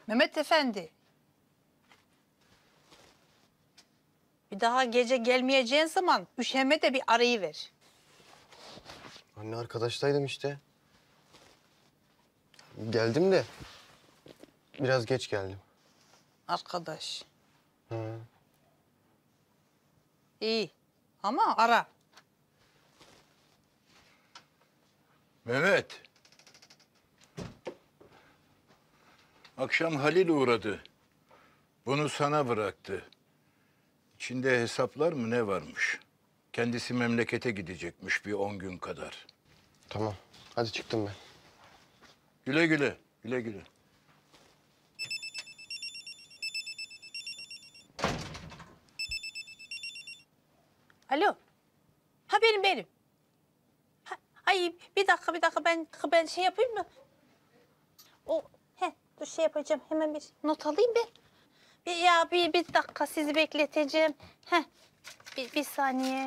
Mehmet Efendi. Bir daha gece gelmeyeceğin zaman üşeme de bir arayıver. Anne arkadaştaydım işte. Geldim de biraz geç geldim. Arkadaş. Hı. İyi ama ara. Mehmet. Akşam Halil uğradı. Bunu sana bıraktı. İçinde hesaplar mı ne varmış? Kendisi memlekete gidecekmiş bir 10 gün kadar. Tamam. Hadi çıktım ben. Güle güle, güle güle. Alo. Ha benim. Ha, ay bir dakika ben şey yapayım mı? Dur şey yapacağım hemen bir not alayım ben. Bir dakika sizi bekleteceğim. Bir saniye.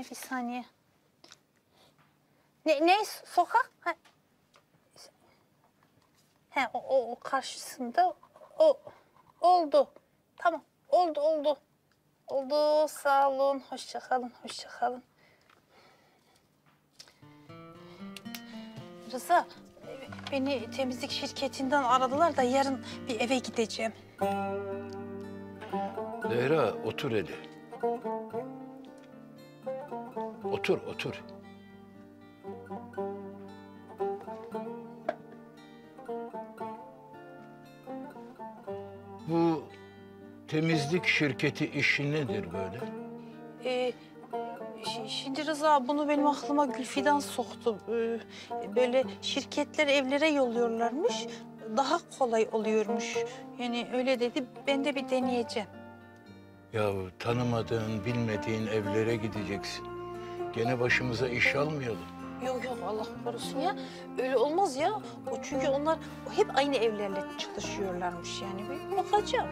Ne sokak? O karşısında oldu. Tamam oldu. Oldu sağ olun hoşça kalın. Rıza beni temizlik şirketinden aradılar da yarın bir eve gideceğim. Zehra otur hele. Otur. Bu temizlik şirketi işi nedir böyle? Şimdi Rıza bunu benim aklıma Gülfidan soktu. Böyle şirketler evlere yolluyorlarmış. Daha kolay oluyormuş. Yani öyle dedi. Ben de bir deneyeceğim. Yahu tanımadığın, bilmediğin evlere gideceksin. Gene başımıza iş almayalım. Yok Allah korusun ya. Öyle olmaz ya. Çünkü onlar hep aynı evlerle çalışıyorlarmış yani. Bir bakacağım.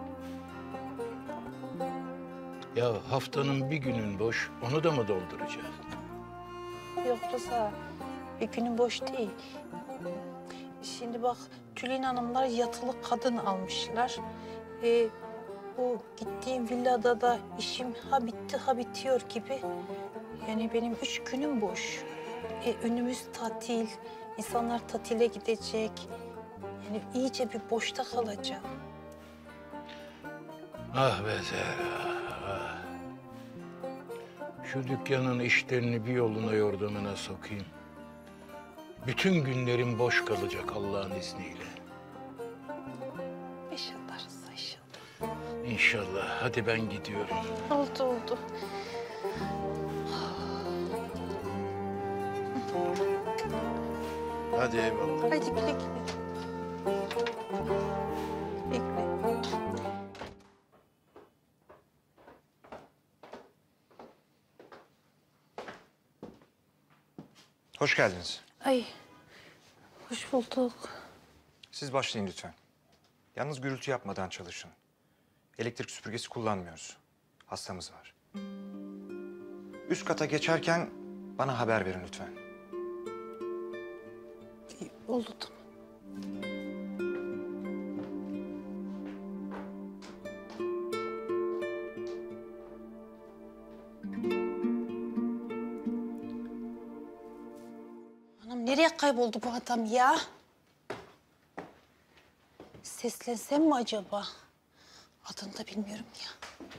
Ya haftanın bir günün boş, onu da mı dolduracağız? Yok Rıza. Bir günün boş değil. Şimdi bak Tülin Hanımlar yatılı kadın almışlar. Bu gittiğim villada da işim ha bitti ha bitiyor gibi. Yani benim 3 günüm boş. Önümüz tatil. İnsanlar tatile gidecek. Yani iyice bir boşta kalacağım. Ah be Zehra, ah. Şu dükkanın işlerini bir yoluna yordamına sokayım. Bütün günlerim boş kalacak Allah'ın izniyle. İnşallah Rıza inşallah. İnşallah. Hadi ben gidiyorum. Oldu. Hadi eyvallah. Hadi güle güle. Güle. Hoş geldiniz. Ay, hoş bulduk. Siz başlayın lütfen. Yalnız gürültü yapmadan çalışın. Elektrik süpürgesi kullanmıyoruz. Hastamız var. Üst kata geçerken bana haber verin lütfen. Oldu tamam. Anam nereye kayboldu bu adam ya? Seslensem mi acaba? Adını da bilmiyorum ya.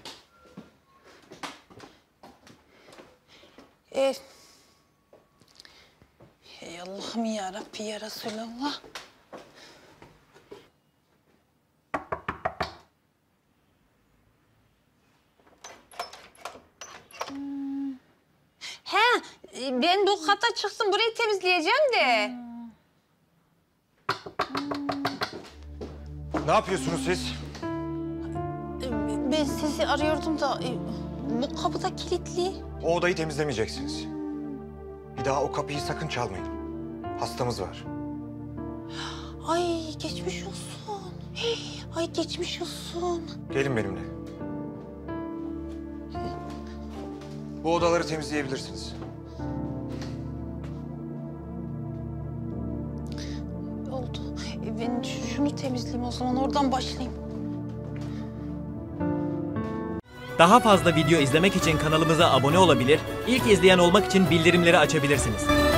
Ey Allah'ım ya Rabbi ya Resulallah. Ben bu kata çıktım. Burayı temizleyeceğim de. Ne yapıyorsunuz siz? Ben sizi arıyordum da bu kapı da kilitli. O odayı temizlemeyeceksiniz. Bir daha o kapıyı sakın çalmayın. Hastamız var. Ay geçmiş olsun. Ay geçmiş olsun. Gelin benimle. Bu odaları temizleyebilirsiniz. Oldu. Ben şunu temizleyeyim o zaman, oradan başlayayım. Daha fazla video izlemek için kanalımıza abone olabilir, ilk izleyen olmak için bildirimleri açabilirsiniz.